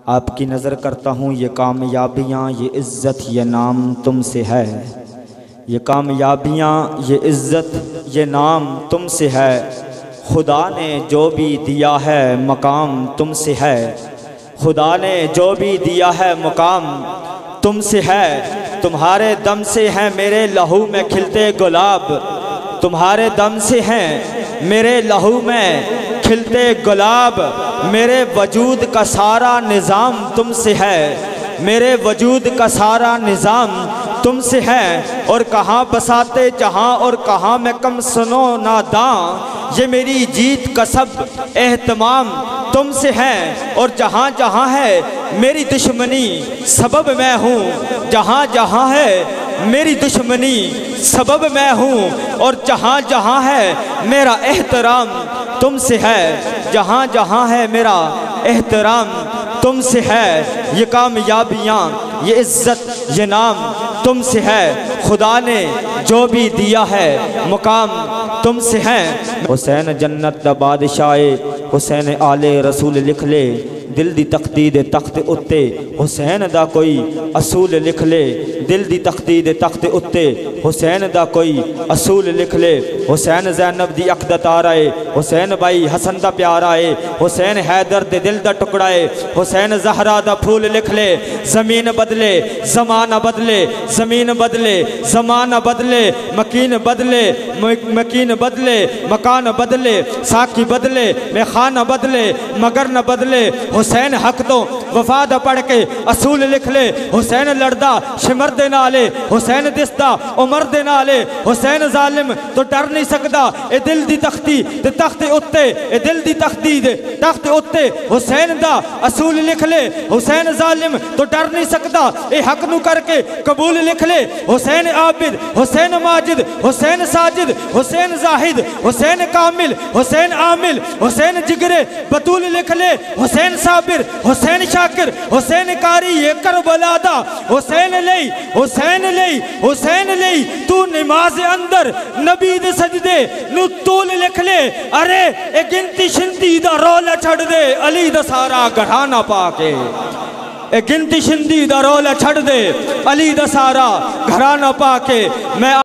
आपकी नज़र करता हूँ ये कामयाबियाँ ये इज़्ज़त ये नाम तुमसे है। ये कामयाबियाँ ये इज़्ज़त ये नाम तुमसे है। खुदा ने जो भी दिया है मकाम तुमसे है। खुदा ने जो भी दिया है मुकाम तुमसे है। तुम्हारे दम से हैं मेरे लहू में खिलते गुलाब। तुम्हारे दम से हैं मेरे लहू में खिलते गुलाब। मेरे वजूद का सारा निज़ाम तुमसे है। मेरे वजूद का सारा निज़ाम तुमसे है। और कहाँ बसाते जहाँ और कहाँ मैं कम सुनो नादां। ये मेरी जीत का सब एहतमाम तुमसे है। और जहाँ जहाँ है मेरी दुश्मनी सबब मैं हूँ। जहाँ जहाँ है मेरी दुश्मनी सबब मैं हूँ। और जहाँ जहाँ है मेरा एहतराम तुमसे है। जहाँ जहाँ है मेरा एहतराम तुमसे है। ये कामयाबियाँ ये इज़्ज़त ये नाम तुमसे है। खुदा ने जो भी दिया है मुकाम तुमसे है। हुसैन जन्नत दा बादशाहे हुसैन आले रसूल लिख ले। दिल दी तख्ती दे तख्त उत्ते हुसैन दा कोई असूल लिख ले। दिल दी तख्ती दे तख्त उत्ते हुसैन दा कोई असूल लिख ले। हुसैन ज़ैनब दी अख दा तारा है। हुसैन भाई हसन दा प्यारा है। हुसैन हैदर दे दिल दा टुकड़ा है। हुसैन ज़हरा दा फूल लिख ले। ज़मीन बदले ज़माना बदले ज़मीन बदले ज़माना बदले मकीन बदले मकीन बदले मकान बदले साकी बदले मेखाना बदले मगर न बदले। हुसैन हक तो वफा दा पढ़ के असूल लिख ले। हुसैन लड़दा शिमर दे नाले हुसैन दिसदा उमर दे नाले। हुसैन जालिम तो डर नहीं सकदा ए दिल दी तख्ती ते तख्त उत्ते ए दिल दी तख्ती दे तख्त उत्ते हुसैन दा असूल लिख ले। हुसैन जालिम तो डर नहीं सकदा ए हक नू करके कबूल लिख ले। हुसैन आबिद हुसैन माजिद हुसैन साजिद हुसैन जाहिद हुसैन कामिल हुसैन आमिल हुसैन जिगरे बतूल लिख ले। हुसैन साबिर हुसैन शाकिर हुसैन कारी ये करबला दा हुसैन लई हुसैन लई हुसैन लई तू नमाज अंदर नबी दे सजदे नू तूल लिख ले। अरे ए गिनती शिंदी दा रोला छड़ दे अली दा सारा घराना पाके। ए गिनती शिंदी दा रोला छड़ दे अली दा सारा घराना पाके। मैं